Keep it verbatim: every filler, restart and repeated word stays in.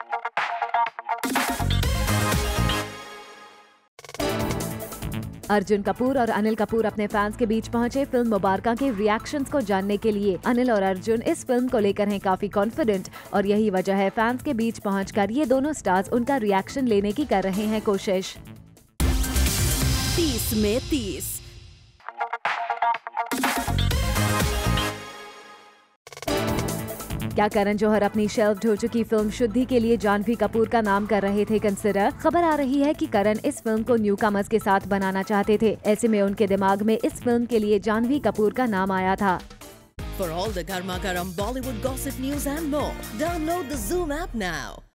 अर्जुन कपूर और अनिल कपूर अपने फैंस के बीच पहुंचे फिल्म मुबारका के रिएक्शंस को जानने के लिए। अनिल और अर्जुन इस फिल्म को लेकर हैं काफी कॉन्फिडेंट और यही वजह है फैंस के बीच पहुंचकर ये दोनों स्टार्स उनका रिएक्शन लेने की कर रहे हैं कोशिश। तीस में तीस। क्या करण जौहर अपनी शेल्फ्ड हो चुकी फिल्म शुद्धि के लिए जाह्नवी कपूर का नाम कर रहे थे कंसिडर? खबर आ रही है कि करण इस फिल्म को न्यूकमर्स के साथ बनाना चाहते थे। ऐसे में उनके दिमाग में इस फिल्म के लिए जाह्नवी कपूर का नाम आया था। For all the Garma Garam Bollywood gossip news and more, download the Zoom app now.